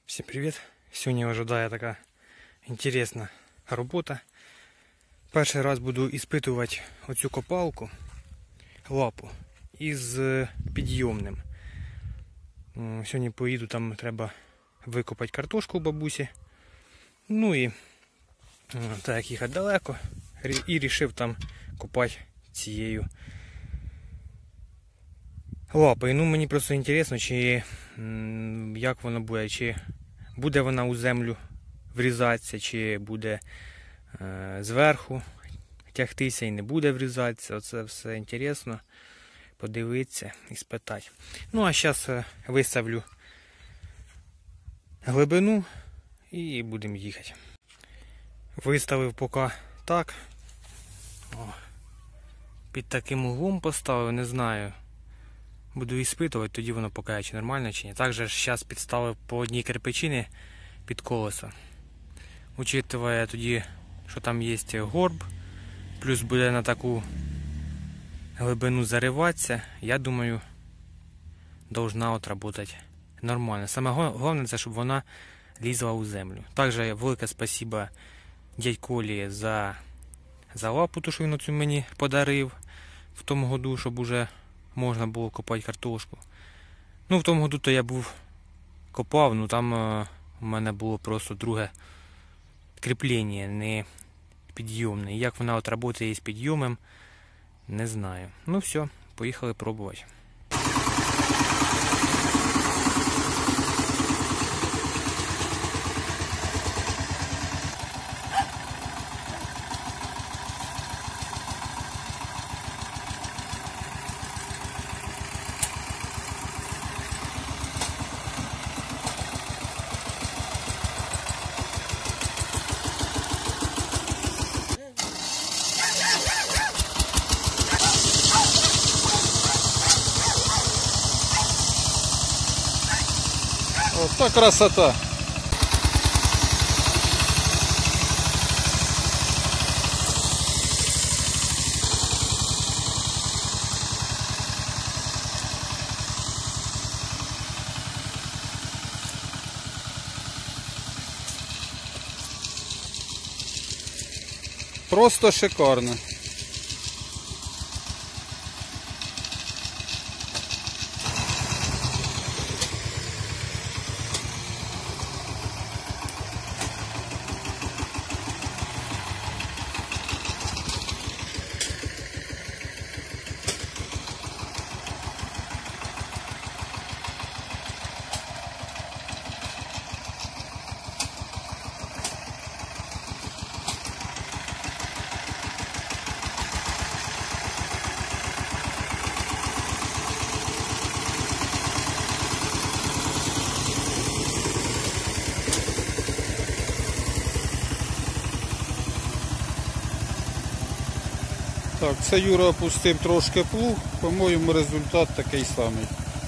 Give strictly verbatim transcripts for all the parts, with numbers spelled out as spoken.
Всім привіт! Сьогодні ожидає така інтересна робота. Перший раз буду іспитувати оцю копалку, лапу, із підйомним. Сьогодні поїду, там треба викопати картошку у бабусі. Ну і так як їхати далеко, і вирішив там копати цією лапою. Ну мені просто інтересно, чи як воно буде, чи буде вона у землю врізатися, чи буде е, зверху тягтися і не буде врізатися. Оце все інтересно подивитися і спитати. Ну а зараз виставлю глибину і будемо їхати. Виставив поки так. О, під таким углом поставив, не знаю. Буду іспитувати, тоді воно покаже, чи нормально, чи ні. Також зараз підставив по одній кирпичині під колесо. Учитывая тоді, що там є горб, плюс буде на таку глибину зариватися, я думаю, должна отработати нормально. Саме головне, це щоб вона лізла у землю. Також велике спасибо дядь Колі за, за лапу, ту, що він оцю мені подарив в тому году, щоб уже можна було копати картошку. Ну, в тому году то я був копав, ну там е, у мене було просто друге кріплення, не підйомне. І як вона от працює з підйомом, не знаю. Ну все, поїхали пробувати. Вот так красота. Просто шикарно. Так, це Юра опустив трошки плуг, по-моєму результат такий самий.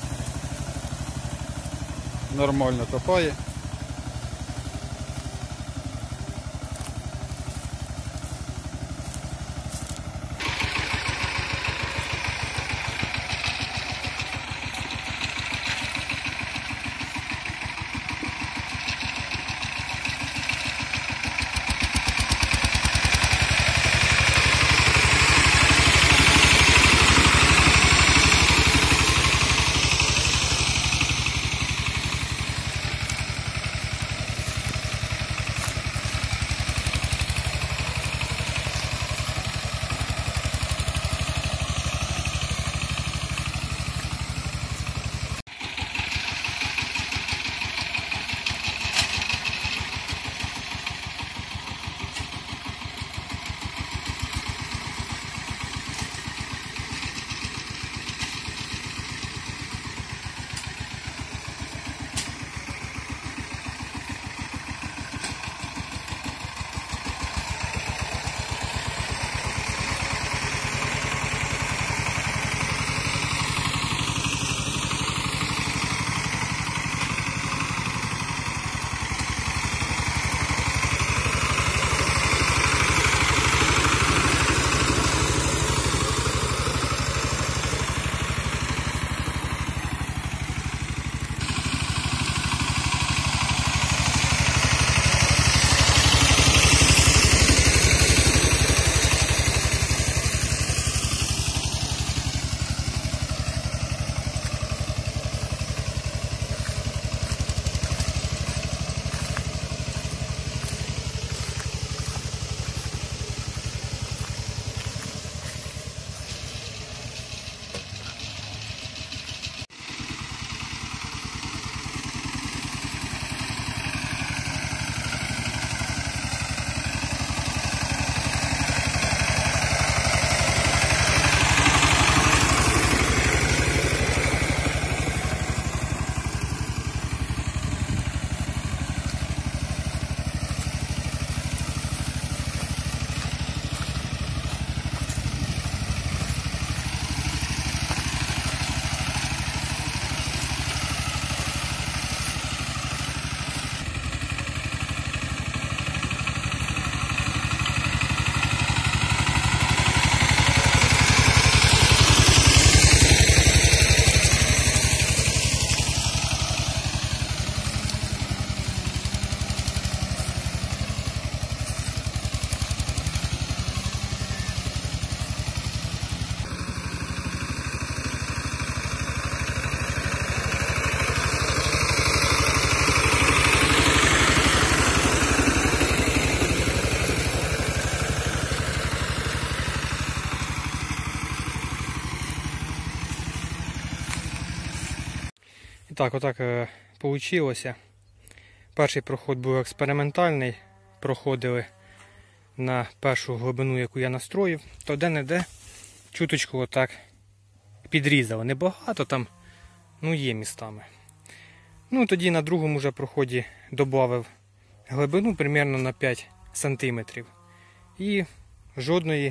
Нормально копає. так, отак е, вийшло. Перший проход був експериментальний. Проходили на першу глибину, яку я настроїв. То де-не-де чуточку отак підрізало. Небагато там, ну є містами. Ну тоді на другому вже проході додав глибину примерно на п'ять сантиметрів. І жодної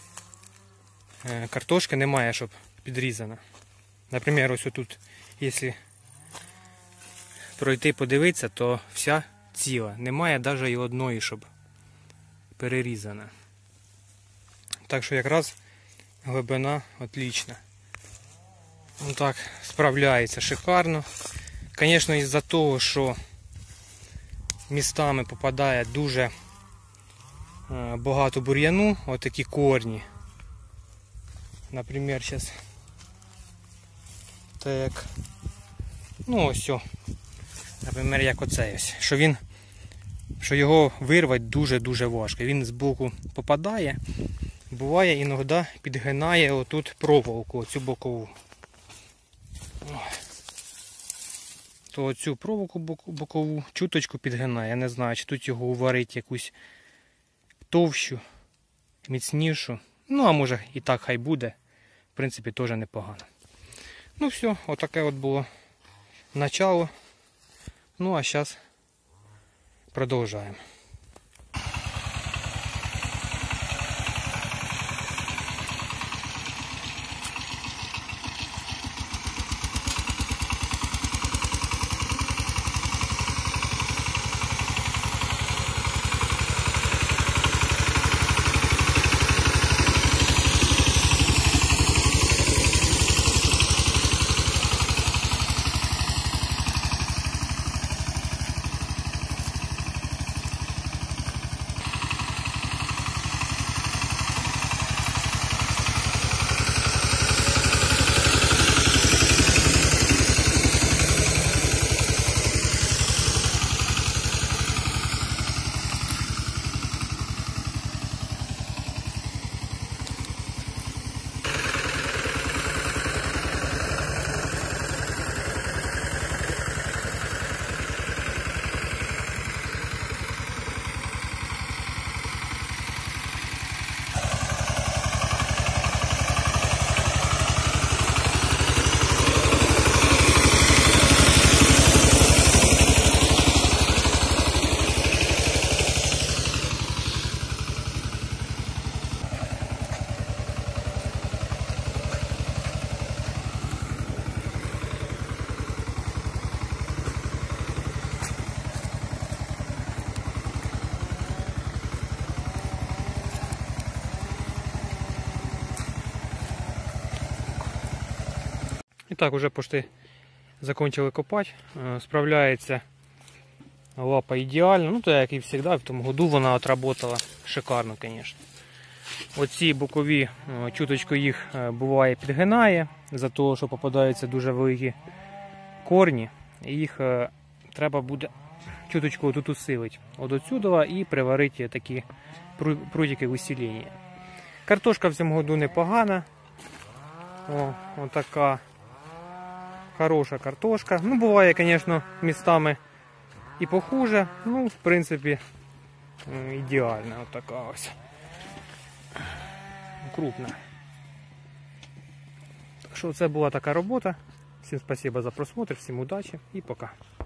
е, картошки немає, щоб підрізана. Наприклад, ось тут, якщо пройти подивитися, то вся ціла. Немає навіть і одної, щоб перерізана. Так що якраз глибина отлічна. Ну так, справляється шикарно. Звісно, із-за того, що містами попадає дуже багато бур'яну, отакі корні. Наприклад, зараз так, ну ось, о, наприклад, як оцей ось, що він, що його вирвати дуже-дуже важко. Він з боку попадає, буває іноді підгинає отут проволоку, оцю бокову. То оцю проволоку бокову чуточку підгинає. Я не знаю, чи тут його уварить якусь товщу, міцнішу. Ну, а може і так хай буде. В принципі, теж непогано. Ну все, отаке от було начало. Ну, а зараз продовжуємо. І так, уже почти закончили копати. Справляється лапа ідеально. Ну, то як і завжди, в тому году вона отработала шикарно, звісно. Оці бокові, чуточку їх буває підгинає, за того, що попадаються дуже великі корні. І їх треба буде чуточку тут усилити. От отсюда і приварити такі прутики усилення. Картошка в цьому году непогана. О, отака. Хороша картошка. Ну, буває, звісно, містами і похуже. Ну, в принципі, ідеальна отака ось. Крупна. Так що це була така робота. Всім спасибо за просмотр, всім удачі і пока.